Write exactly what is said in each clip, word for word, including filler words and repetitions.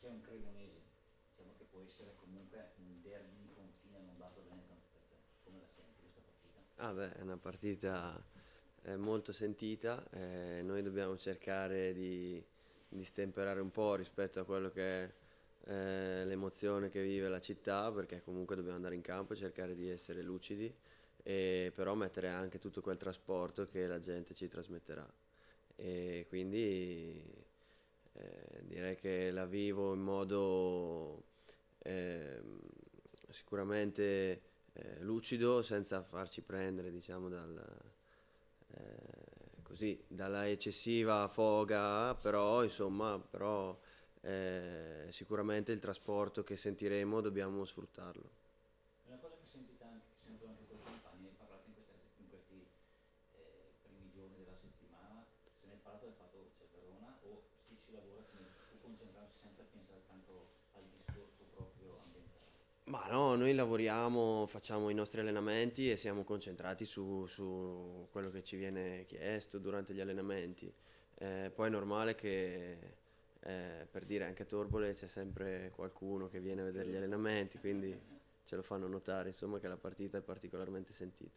sei un cremonese, diciamo che può essere comunque un derby di confine non dato bene tanto per te. Come la senti questa partita? Ah beh, è una partita eh, molto sentita, eh, noi dobbiamo cercare di, di stemperare un po' rispetto a quello che è eh, l'emozione che vive la città, perché comunque dobbiamo andare in campo e cercare di essere lucidi, e però mettere anche tutto quel trasporto che la gente ci trasmetterà. E quindi eh, direi che la vivo in modo ehm, sicuramente eh, lucido, senza farci prendere, diciamo, dal, eh, così, dalla eccessiva foga, però, insomma, però eh, sicuramente il trasporto che sentiremo dobbiamo sfruttarlo. È una cosa che sentite anche, che sentono anche i tuoi compagni, hai parlato in, queste- in questi eh, primi giorni della settimana, se ne è parlato del fatto che c'è Verona o si, si lavora come dici tu, concentrarsi senza pensare tanto al discorso proprio ambientale? Ma no, noi lavoriamo, facciamo i nostri allenamenti e siamo concentrati su, su quello che ci viene chiesto durante gli allenamenti. Eh, poi è normale che, eh, per dire, anche a Torbole c'è sempre qualcuno che viene a Che vedere gli lo- allenamenti, quindi ce lo fanno notare, insomma, che la partita è particolarmente sentita.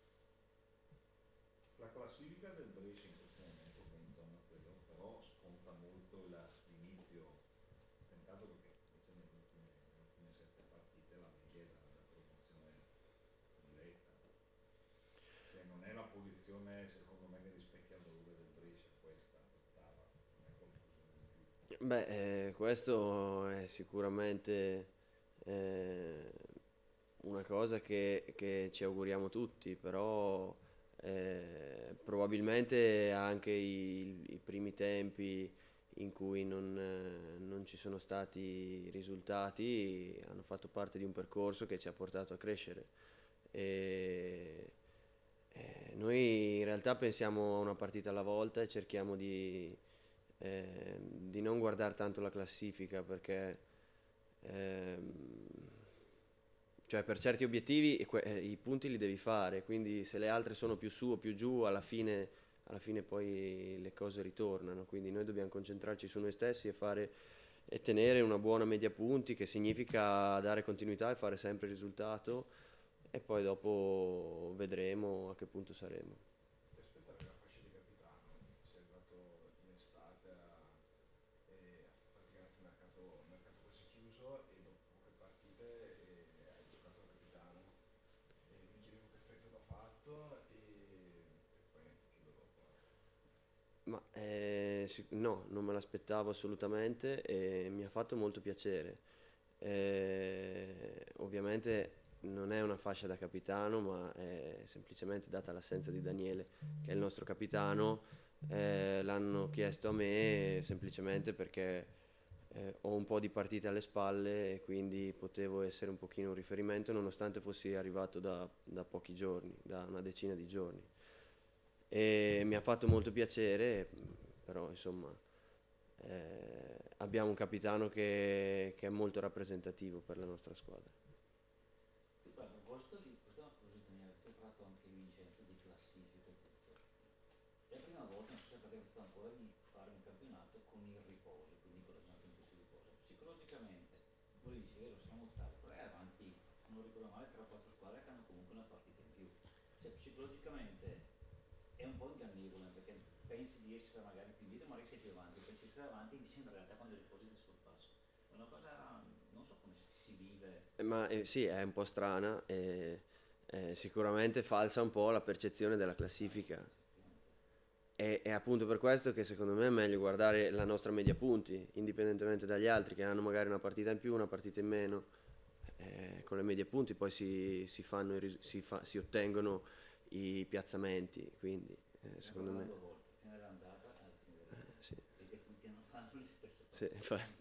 La classifica del Brescia in questo momento, che è in zona playoff, però sconta molto la- l'inizio tentato perché invece nelle ultime, nelle ultime sette partite la media è la, la promozione diretta. Cioè non è la posizione secondo me che rispecchia il valore del Brescia questa, ottava, non è qualcosina di più. Beh, eh, questo è sicuramente eh, una cosa che, che ci auguriamo tutti, però eh, probabilmente anche i, i primi tempi in cui non, eh, non ci sono stati risultati hanno fatto parte di un percorso che ci ha portato a crescere. E, eh, noi in realtà pensiamo a una partita alla volta e cerchiamo di, eh, di non guardare tanto la classifica perché ehm, cioè per certi obiettivi e que- eh, i punti li devi fare, quindi se le altre sono più su o più giù, alla fine, alla fine poi le cose ritornano, quindi noi dobbiamo concentrarci su noi stessi e fare e tenere una buona media punti, che significa dare continuità e fare sempre il risultato, e poi dopo vedremo a che punto saremo. Ti aspettavi la fascia di capitano? Sei arrivato in estate a, e praticamente il mercato, il mercato quasi chiuso e dopo poche partite eh, hai giocato da capitano. E mi chiedevo che effetto ti ha fatto e, e poi ti chiedo dopo. Ma eh, sic- no, non me l'aspettavo assolutamente e mi ha fatto molto piacere. Eh, ovviamente non è una fascia da capitano, ma è semplicemente data l'assenza di Daniele, che è il nostro capitano. Eh, l'hanno chiesto a me semplicemente perché eh, ho un po' di partite alle spalle e quindi potevo essere un pochino un riferimento, nonostante fossi arrivato da, da pochi giorni, da una decina di giorni. E mi ha fatto molto piacere, però insomma eh, abbiamo un capitano che, che è molto rappresentativo per la nostra squadra. Poi, a proposito di, questa è una cosa Daniele, ti ho parlato anche di Vincenzo di classifica e tutto. È la prima volta, non so se avete pensato ancora, di fare un campionato con il riposo, quindi con la gente in cui si riposa. Psicologicamente, voi dici, vero, siamo ottavi, però è avanti, se non ricordo male, tre o quattro squadre che hanno comunque una partita in più. Cioè, psicologicamente è un po' ingannevole perché pensi di essere magari più indietro, magari sei più avanti, pensi di essere avanti, invece in realtà quando riposi ti sorpassa. È una cosa, non so come si si vive. Eh, Ma eh, sì, è un po' strana e eh, sicuramente falsa un po' la percezione della Falsa classifica. percezione. E è appunto per questo che secondo me è meglio guardare la nostra media punti, indipendentemente dagli altri che hanno magari una partita in più, una partita in meno. Eh, con le medie punti poi si, si fanno i ris- si, fa- si ottengono i piazzamenti, quindi Ne eh, stiamo secondo me parlando due volte, prima dell'andata e alla fine del eh, ritorno, sì, perché tutti hanno fatto le stesse sì, partite. infatti.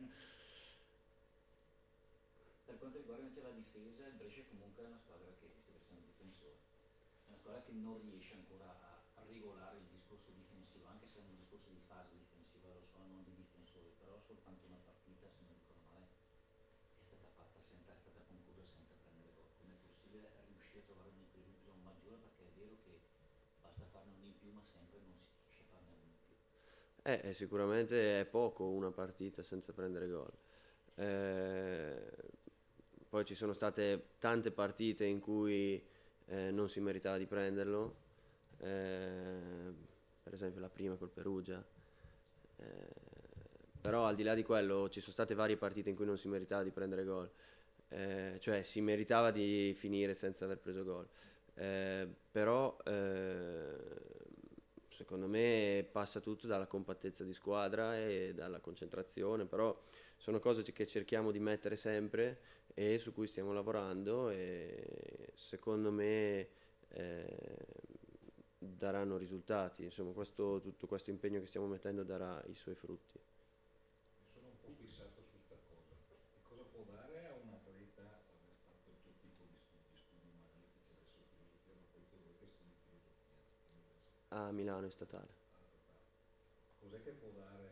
Per quanto riguarda invece la difesa, il Brescia comunque è una squadra che, visto che sono un difensore, è una squadra che non riesce ancora a, a regolare il discorso difensivo, anche se è un discorso di fase difensiva, lo so, non di difensori, però soltanto una partita, se non ricordo male, è stata fatta senza, è stata conclusa senza prendere gol. Come è possibile riuscire a trovare un equilibrio maggiore? Perché è vero che basta farne uno in più, ma sempre non si riesce a farne uno in più. Eh, eh, sicuramente è poco una partita senza prendere gol. Eh, poi ci sono state tante partite in cui eh, non si meritava di prenderlo, eh, per esempio la prima col Perugia. Eh, però al di là di quello ci sono state varie partite in cui non si meritava di prendere gol, eh, cioè si meritava di finire senza aver preso gol. Eh, però eh, secondo me passa tutto dalla compattezza di squadra e dalla concentrazione, però sono cose che cerchiamo di mettere sempre e su cui stiamo lavorando e secondo me eh, daranno risultati. Insomma, questo, tutto questo impegno che stiamo mettendo darà i suoi frutti. Sono un po' fissato su sta cosa. Che cosa può dare a un atleta aver fatto il tuo tipo di studi, studi umanistici, adesso filosofia, ma poi tu che studi filosofia all'università? A Milano è statale. Ah, statale. Cos'è che può dare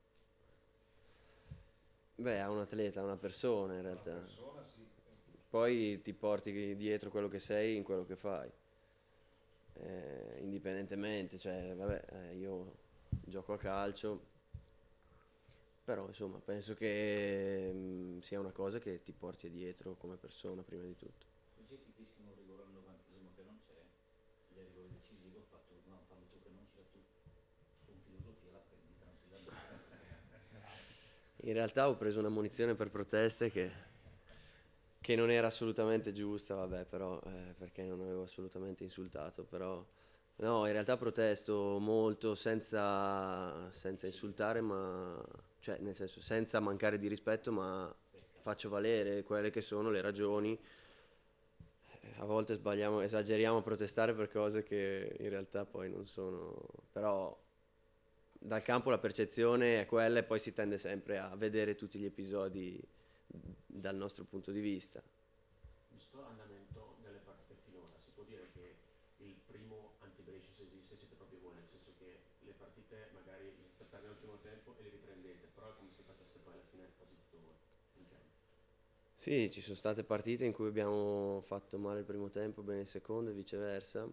Beh, a un atleta, a una persona in a una realtà. persona? Sì, è giusto. Poi ti porti dietro quello che sei in quello che fai. Eh, indipendentemente, cioè, vabbè, eh, io gioco a calcio, però insomma penso che mm, sia una cosa che ti porti dietro come persona prima di tutto. Invece ti fischiano un rigore al novantesimo che non c'è, gli è rigore decisivo, ho fatto, no, fanno tu che non c'era tu, con filosofia la prendi tranquillamente. In realtà ho preso una munizione per proteste che, che non era assolutamente giusta, vabbè, però eh, perché non avevo assolutamente insultato, però no, in realtà protesto molto senza, senza insultare, ma cioè nel senso senza mancare di rispetto, ma faccio valere quelle che sono le ragioni. A volte sbagliamo, esageriamo a protestare per cose che in realtà poi non sono, però dal campo la percezione è quella e poi si tende sempre a vedere tutti gli episodi dal nostro punto di vista. Visto l'andamento delle partite finora, si può dire che il primo anti-Brescia, se esiste, siete proprio voi, nel senso che le partite magari le perdete al primo tempo e le riprendete, però è come se faceste poi alla fine quasi tutto voi in campo. Sì, ci sono state partite in cui abbiamo fatto male il primo tempo, bene il secondo e viceversa,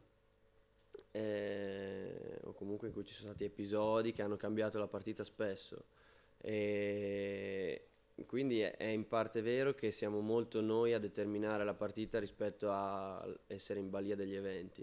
eh, o comunque in cui ci sono stati episodi che hanno cambiato la partita spesso. E quindi è, è in parte vero che siamo molto noi a determinare la partita rispetto a essere in balia degli eventi.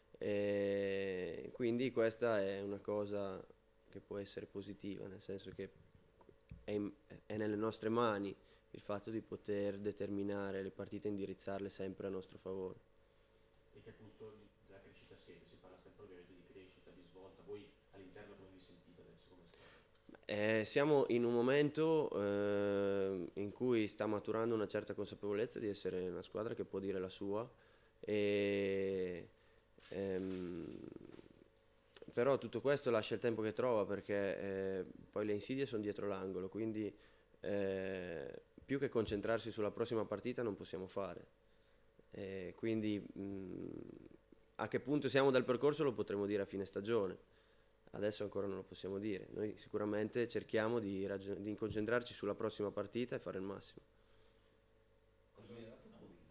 E quindi questa è una cosa che può essere positiva, nel senso che è, in- è nelle nostre mani il fatto di poter determinare le partite e indirizzarle sempre a nostro favore. E che appunto di- della crescita sempre, si parla sempre ovviamente di crescita, di svolta, voi all'interno come vi sentite adesso come squadra? Eh, siamo in un momento eh, in cui sta maturando una certa consapevolezza di essere una squadra che può dire la sua, e, ehm, però tutto questo lascia il tempo che trova perché eh, poi le insidie sono dietro l'angolo, quindi eh, più che concentrarsi sulla prossima partita non possiamo fare. Eh, quindi mh, a che punto siamo dal percorso lo potremo dire a fine stagione. Adesso ancora non lo possiamo dire. Noi sicuramente cerchiamo di, ragion- di concentrarci sulla prossima partita e fare il massimo. Cosa mi ha dato Corini?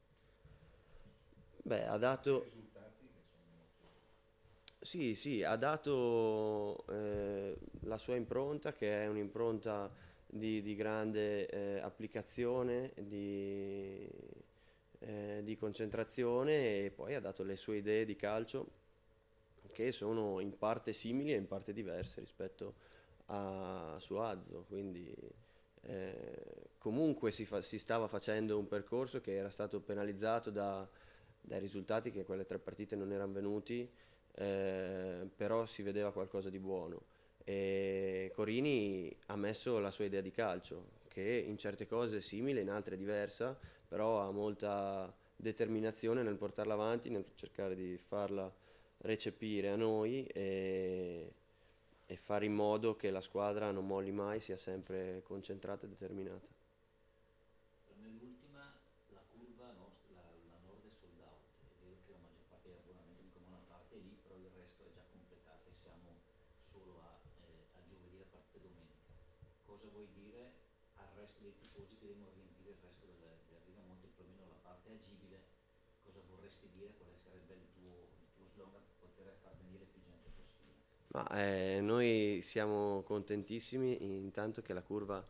Beh, ha I dato, risultati che sono molto... sì, sì, ha dato eh, la sua impronta, che è un'impronta di, di grande eh, applicazione, di, eh, di concentrazione, e poi ha dato le sue idee di calcio che sono in parte simili e in parte diverse rispetto a Suazo, quindi eh, comunque si, fa- si stava facendo un percorso che era stato penalizzato da- dai risultati, che quelle tre partite non erano venuti, eh, però si vedeva qualcosa di buono. E Corini ha messo la sua idea di calcio, che in certe cose è simile, in altre è diversa, però ha molta determinazione nel portarla avanti, nel cercare di farla recepire a noi e, e fare in modo che la squadra non molli mai, sia sempre concentrata e determinata. Nell'ultima la curva nostra, la, la nord è sold out, è vero che la maggior parte degli abbonamenti, comunque una parte è lì, però il resto è già completata e siamo solo a, eh, a giovedì, la partita domenica. Cosa vuoi dire al resto dei tifosi che devono riempire il resto del, del Riva Monte, perlomeno la parte agibile? Cosa vorresti dire? Quale sarebbe il tuo, il tuo slogan per poter far venire più gente possibile? Ma eh, noi siamo contentissimi intanto che la curva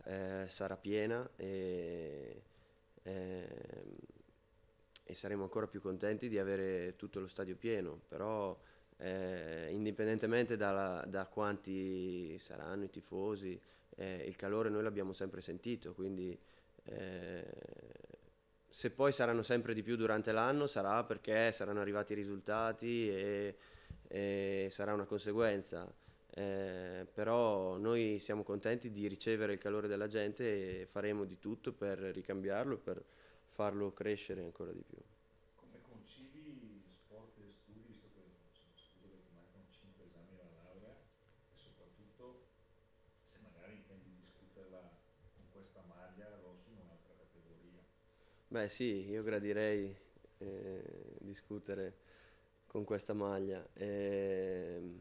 eh, sarà piena e, ehm, e saremo ancora più contenti di avere tutto lo stadio pieno, però eh, indipendentemente dalla- da quanti saranno i tifosi, eh, il calore noi l'abbiamo sempre sentito, quindi eh, se poi saranno sempre di più durante l'anno sarà perché saranno arrivati i risultati e, e sarà una conseguenza. Eh, però noi siamo contenti di ricevere il calore della gente e faremo di tutto per ricambiarlo e per farlo crescere ancora di più. Come concili sport e studi, visto che sono sicuro che ti mancano cinque esami alla laurea, e soprattutto se magari intendi discuterla con questa maglia rosso in un'altra categoria. Beh sì, io gradirei eh, discutere con questa maglia. Ehm,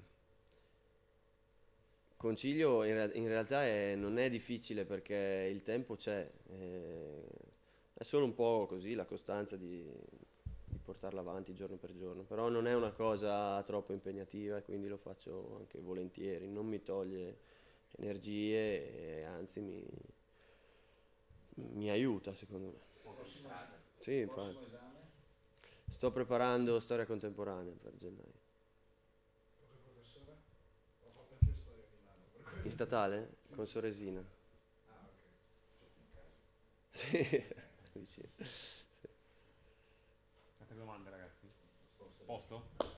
Concilio in, rea- in realtà è- non è difficile perché il tempo c'è, eh, è solo un po' così la costanza di, di portarla avanti giorno per giorno, però non è una cosa troppo impegnativa e quindi lo faccio anche volentieri, non mi toglie energie e anzi mi, mi aiuta secondo me. Fuoco di strada. Sì, Prossimo infatti. esame? Sto preparando storia contemporanea per gennaio. Con che professore? Ho fatto anch'io storia a Milano, per quello. In statale? Sì. Con Soresina. Ah, ok. Sotto in casa. Sì, vicino. Altre domande ragazzi? Forse Posto?